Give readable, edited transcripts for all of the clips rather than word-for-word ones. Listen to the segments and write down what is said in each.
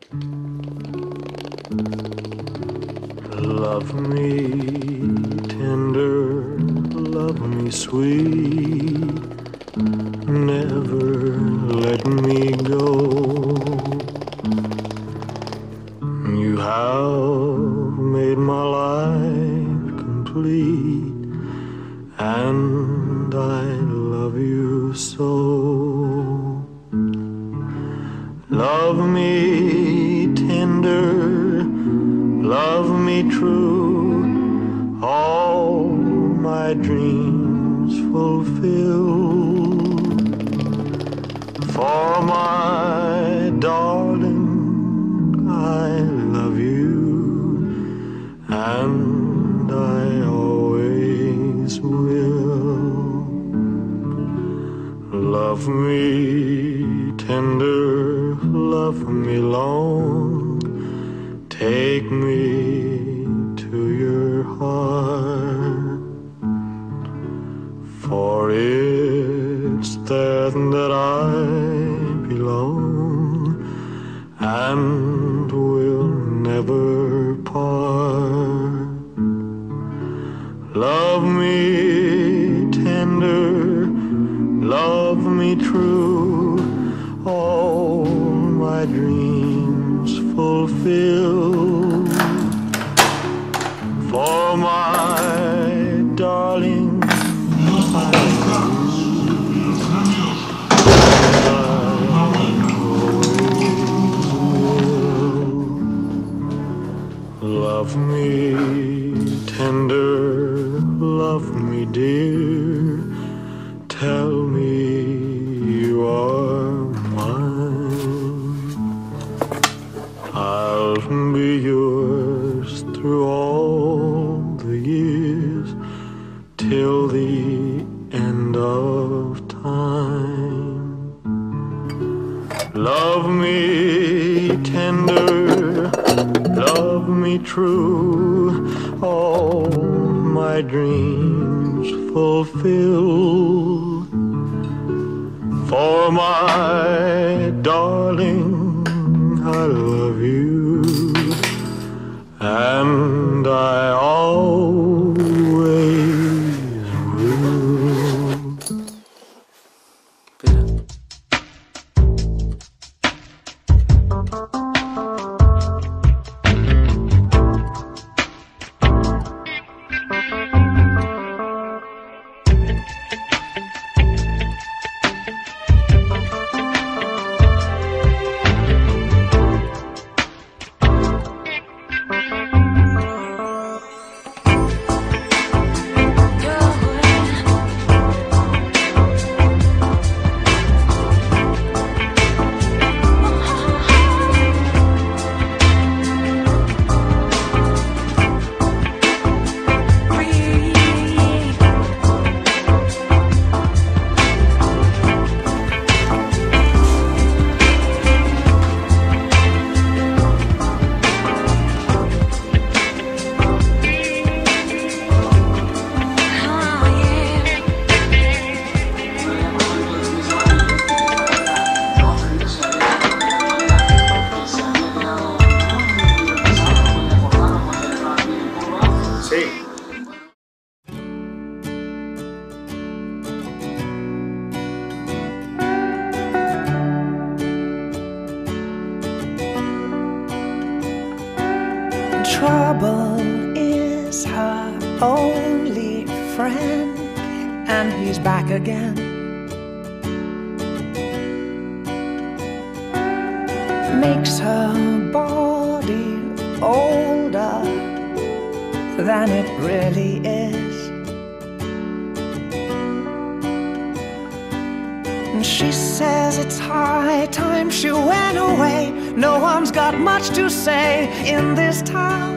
Love me tender, love me sweet, never let me go. You have made my life complete, and I love you so. Love me tender, love me true, all my dreams fulfill. For my darling, I love you, and I always will. Love me tender, love me long, take me to your heart, for it's there that I belong and will never part. Love me tender, love me true, all my dreams fulfill. For my darling, I love you, and I always will. Love me tender, love me dear, tell me you are mine. I'll be yours through all the years, till the end of time. Love me tender, love me true, all my dreams fulfill. For my darling, I love you, and I always will. Trouble is her only friend, and he's back again. Makes her body older than it really is. And she says it's high time she went away. No one's got much to say in this town.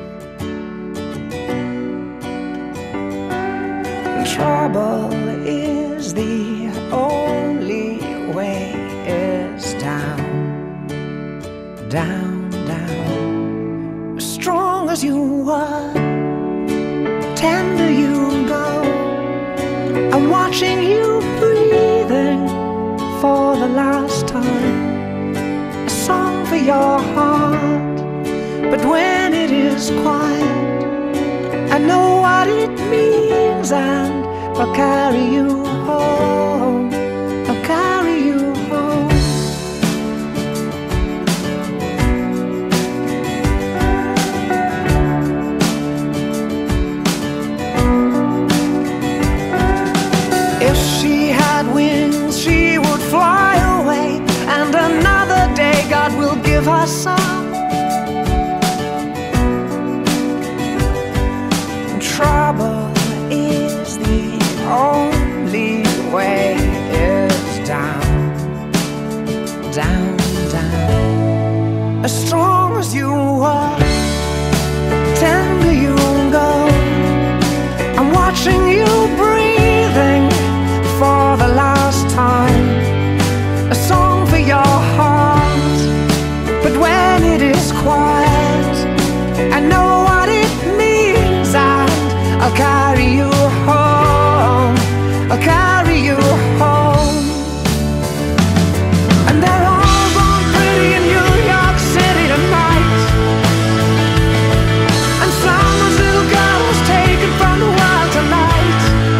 Trouble is the only way, is down, down, down. As strong as you were, tender you go. I'm watching you breathing for the last time. A song for your heart. But when it is quiet, I know what it means, and I'll carry you home. I'll carry you home. If she had wings, she would fly away, and another day God will give her some. Trouble is the only way, is down, down, down. As strong as you are, tender you go. I'm watching you breathing for the last time. A song for your heart, but when it is quiet, I know what it means, and I'll carry you home. I'll carry you home. And they're all born pretty in New York City tonight, and someone's little girl was taken from the world tonight.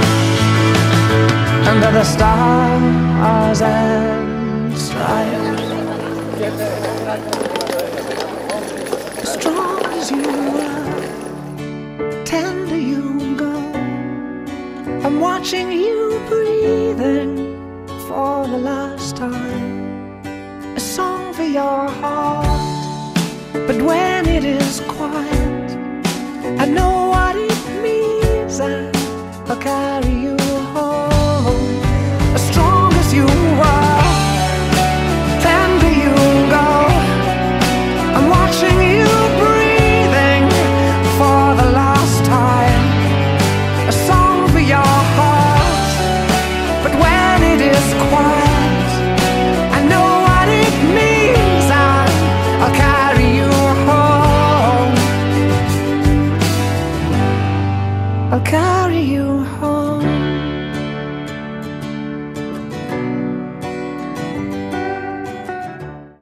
Under the stars and stripes, as strong as you are, tender you go. I'm watching you breathing for the last time. A song for your heart, but when it is quiet, I know what it means, and I'll carry you home. As strong as you are, tender you go. I'm watching you breathing for the last time. A song for your heart, but when it is quiet, I know what it means, and I'll carry you home. I'll carry you home.